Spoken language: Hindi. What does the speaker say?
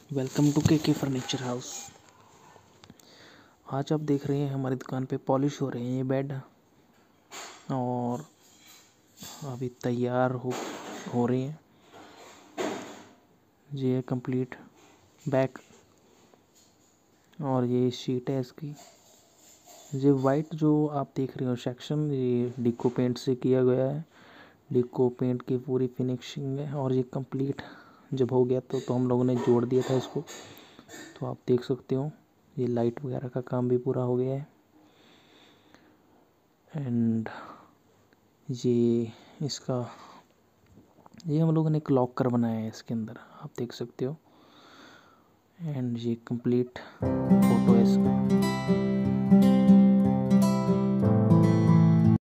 Welcome to K furniture house. आज आप देख रहे हैं हमारी दुकान पे पॉलिश हो रहे हैं ये बेड, और अभी तैयार हो रही हैं। ये कंप्लीट बैक, और ये शीट है इसकी। ये वाइट जो आप देख रहे हो सेक्शन, ये डिको पेंट से किया गया है। डिको पेंट की पूरी फिनिशिंग है, और ये कंप्लीट जब हो गया तो हम लोगों ने जोड़ दिया था इसको। तो आप देख सकते हो ये लाइट वगैरह का काम भी पूरा हो गया है। एंड ये इसका हम लोगों ने एक लॉकर बनाया है इसके अंदर, आप देख सकते हो। एंड ये कंप्लीट फोटो है इसका।